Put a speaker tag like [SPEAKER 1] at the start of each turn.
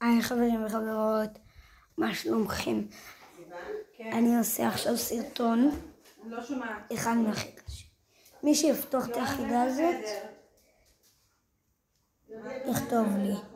[SPEAKER 1] היי חברים וחברות, מה שלומכם? אני עושה עכשיו סרטון, אחד מהכי קשה. מי שיפתוח את היחידה הזאת, יכתוב לי.